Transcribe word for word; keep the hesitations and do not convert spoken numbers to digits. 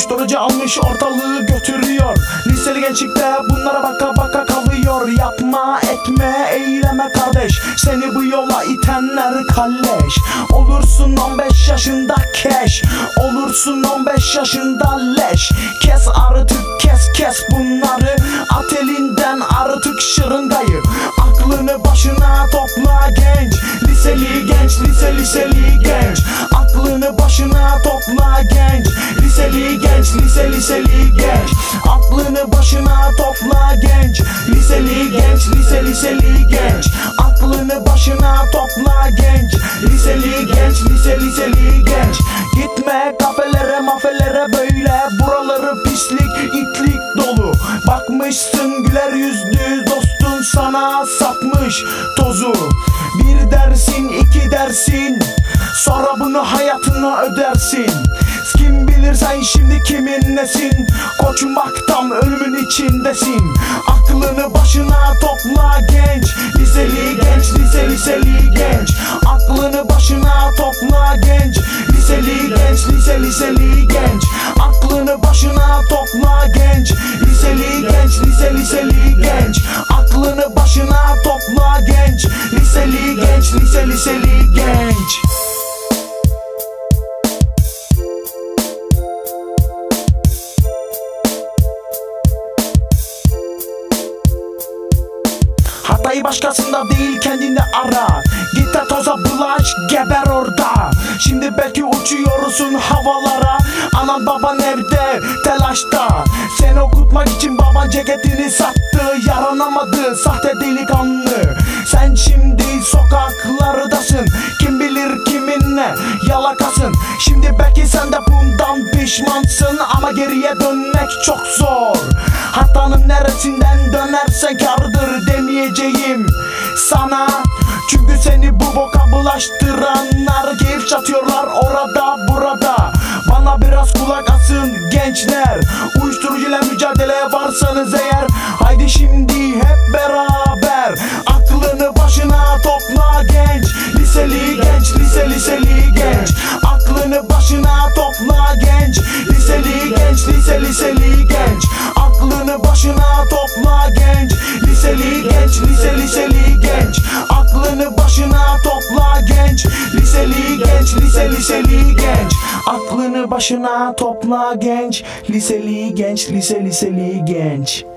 Uyuşturucu almış ortalığı götürüyor. Liseli gençlik de bunlara baka baka kalıyor. Yapma etme eyleme kardeş, seni bu yola itenler kalleş. Olursun on beş yaşında keş, olursun on beş yaşında leş. Kes artık kes kes bunları, at elinden artık şırıngayı. Aklını başına topla genç, liseli genç, lise liseli genç. Aklını başına topla genç, liseli genç, lise liseli genç. Aklını başına topla genç, liseli genç, lise liseli genç. Aklını başına topla genç, liseli genç, lise liseli genç. Gitme kafelere mafelere böyle, buraları pislik itlik dolu. Bakmışsın güler yüzlü dostun sana satmış tozu. Bir dersin iki dersin, sonra bunu hayatına ödersin. Kim bilir sen şimdi kimin nesin, koşmaktan ölümün içindesin. Aklını başına topla genç, liseli genç, lise liseli genç. Aklını başına topla genç, liseli genç, lise liseli genç. Aklını başına topla genç, liseli genç, lise liseli genç. Aklını başına topla genç, liseli genç, lise liseli genç. Hatayı başkasında değil kendinde ara. Git de toza bulaş geber orada. Şimdi belki uçuyorsun havalara, anan baban evde telaşta. Seni okutmak için baban ceketini sattı, yaranamadı sahte delikanlı. Sen şimdi sokaklardasın, kim bilir kiminle yalakasın. Şimdi belki sen de bundan pişmansın, ama geriye dönmek çok zor. Hatanın neresinden dönersen kardır demeyeceğim sana. Çünkü seni bu boka bulaştıranlar keyif çatıyorlar orada burada. Bana biraz kulak asın gençler, uyuşturucuyla mücadeleye varsanız eğer. Haydi şimdi hep beraber, aklını başına topla genç, liseli genç, lise liseli genç. Aklını başına topla genç, liseli genç, lise liseli genç. Aklını başına topla genç, liseli genç, lise liseli genç. Aklını başına topla genç, liseli genç, lise liseli genç. Aklını başına topla genç, liseli genç, lise liseli genç.